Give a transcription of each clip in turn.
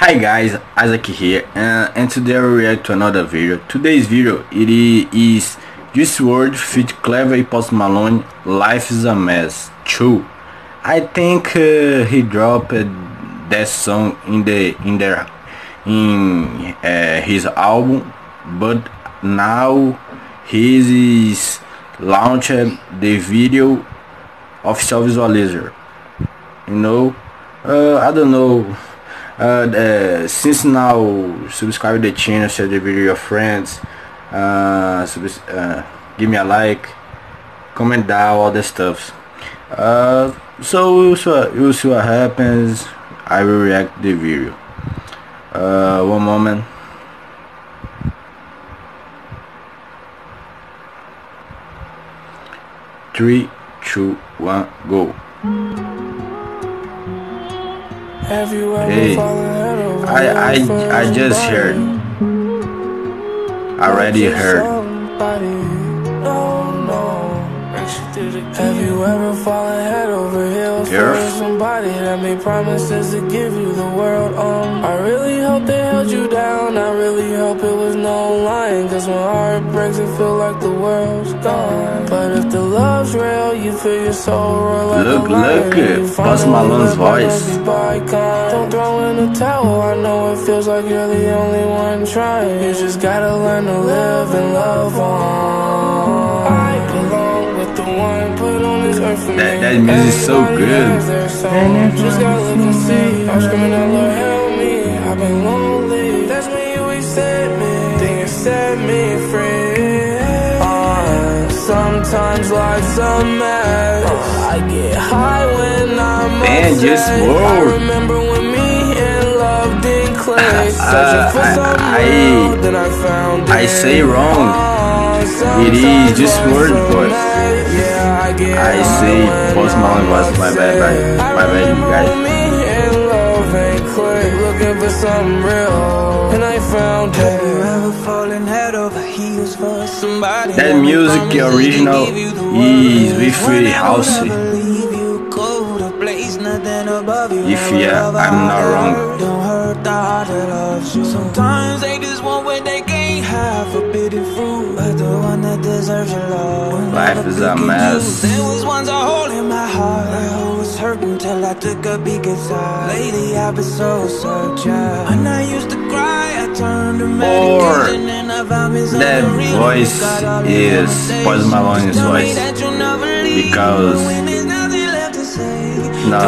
Hi guys, Isaac here, and today I will react to another video. Today's video is Juice WRLD feat. Clever and Post Malone, Life is a Mess 2. I think he dropped that song in his album, but now he is launched the video official visualizer. I don't know. Since now, subscribe to the channel, share the video with your friends, give me a like, comment down, all the stuff. So we'll see what happens. I will react to the video. One moment. Three, two, one, go. Hey, I just heard. Already heard. Have you ever fallen head over heels for somebody that made promises to give you the world? I really hope they held you down. I really hope it was no lying, cause when heart breaks it feel like the world's gone. But if the love's real, you feel your soul roar like Look at Post Malone's voice. Don't throw in the towel, I know it feels like you're the only one trying. You just gotta learn to live and love on. I belong with the one put on this earth for me. That music is so good. Just gotta look and see. I'm screaming out, Lord help me. I've been lonely. That's when you accept me. Then you set me free. Sometimes life's a mess. I get high when I'm upset. Juice WRLD. I remember when me and love didn't click. Searching for some real, then I found it. I say wrong. It is Juice WRLD voice. I say Post Malone voice. My bad, you guys. Looking for something real, and I found Have you ever fallen head over heels for somebody? That music original is with House. If I'm not wrong. Don't hurt the heart that loves you. Sometimes they just want what they can't have, forbidden fruit, but the one that deserves your love. Life is a mess. There was once a hole in my heart. I was hurting till I took a peek inside. Lately I've been so searching. When I used to cry, I turned to medication and I found me that voice is Post Malone's voice, because no.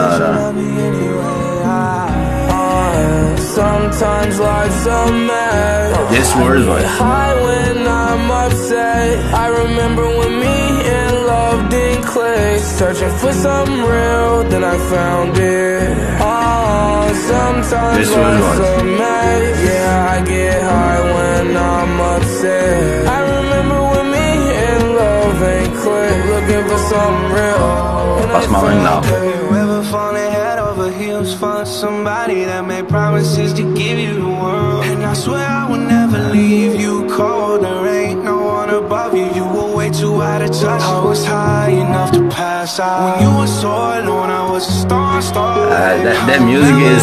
Sometimes life's a mess. This word's voice. High when I'm upset. I remember when me and love didn't click. Searching for something real, then I found it. Sometimes this life's a mess. Yeah, I get high when I'm upset. I remember when me and love ain't click. Looking for something real. Post Malone now. Have you ever fallen head over heels for somebody that made promises to give you the world? And I swear I would never leave you cold. There ain't no one above you. You were way too out of touch. I was high enough to pass out when you were so alone. I was a star. That music is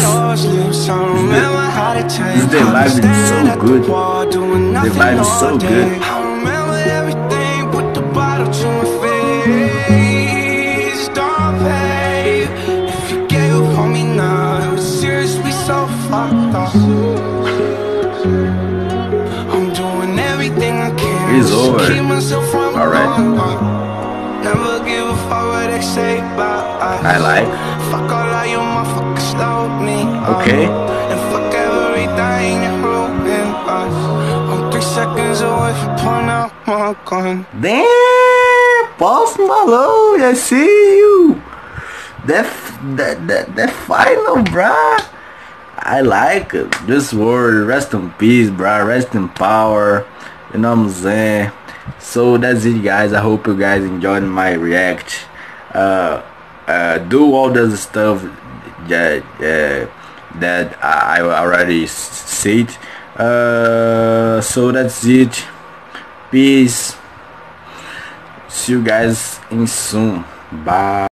the vibe is so good. The vibe is so good. I remember everything, put the bottle to my face. Don't babe, if you gave up on me now, it was seriously so fucked up. I'm doing everything I can. It's over. Alright. Never give a fuck what they say about us. I like. Fuck all of you motherfuckers slow me up. Okay. And fuck everything you're ruining us. I'm 3 seconds away from pulling out my gun. Damn, Post Malone, I see you. That final, bruh. I like it. This word, rest in peace, bruh. Rest in power. You know what I'm saying? So that's it, guys. I hope you guys enjoyed my react. Do all the stuff that I already said. So that's it. Peace. See you guys in soon. Bye.